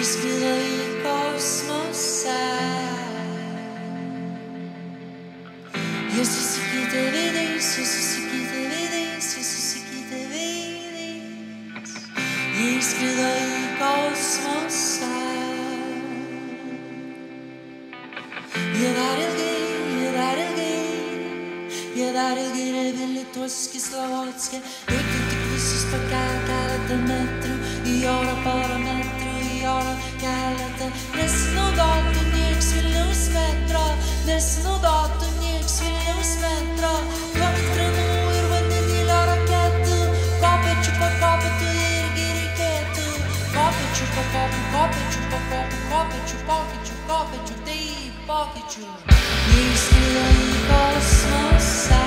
skrido į kosmosą. Jie susikeitė veidais, jie susikeitė veidais, jie susikeitė veidais. Jie skrido į kosmosą. Jie dar ilgai, jie dar ilgai, jie dar ilgai reabilituosis Kislovodske. Reikia tik visus pakelt keletą metrų, į orą porą metrų, į orą keletą. Nesinaudotų nieks Vilniaus metro, nesinaudotų nieks Vilniaus metro. Duokit kranų ir vandenilio raketų, kopėčių po kopėtų irgi reikėtų. Kopėčių po kopų, kopėčių po kopų, kopėčių pokyčių, kopėčių, tai pokyčių. Jie skrido į kosmosą.